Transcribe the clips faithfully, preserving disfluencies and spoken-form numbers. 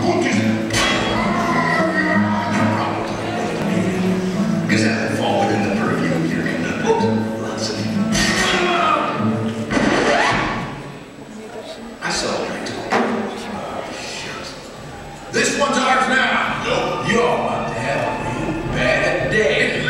Because that would fall within the purview of your commitment. Lots of I saw it. This one's ours now. Nope. You're about to have a real bad day.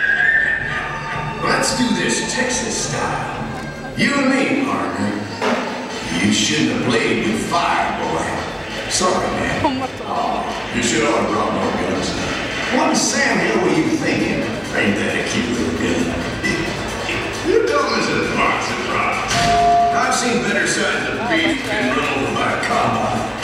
Let's do this Texas style. You and me, partner. You shouldn't have played with fire, boy. Sorry, man. Oh, you should have brought more guns. What in Sam Hill were you thinking? Ain't that a cute little gun? You dumb as a box of rocks. I've seen better sides of beef being run over by a combine.